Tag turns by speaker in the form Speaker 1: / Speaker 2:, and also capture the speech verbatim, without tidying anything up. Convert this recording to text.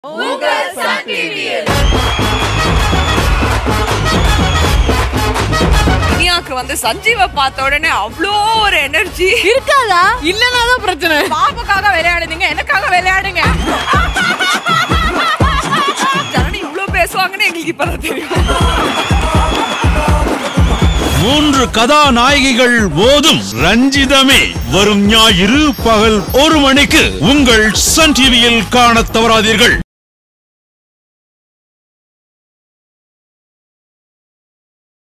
Speaker 1: Sun T V. இனியாக்கு வந்து சஞ்சீவ பார்த்த உடனே அவ்வளோ ஒரு எனர்ஜி
Speaker 2: இருக்காதா? இல்லனாதான் பிரச்சனை.
Speaker 1: பாப்புக்காக விளையாடுங்க, எனக்காக விளையாடுங்க. ஜனனி இவ்வளோ பேசுவாங்கன்னு எங்களுக்கு இப்பதான் தெரியும்.
Speaker 3: மூன்று கதாநாயகிகள் போதும் ரஞ்சிதமே வரும் ஞாயிறு பகல் ஒரு மணிக்கு உங்கள் சன் டிவியில் காணத் தவறாதீர்கள்.